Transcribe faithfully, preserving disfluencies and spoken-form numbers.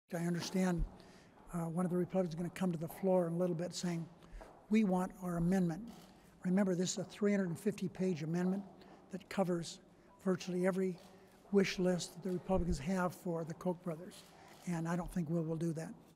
I understand uh, one of the Republicans is going to come to the floor in a little bit saying, we want our amendment. Remember, this is a three hundred fifty page amendment that covers virtually every wish list that the Republicans have for the Koch brothers, and I don't think Will will do that.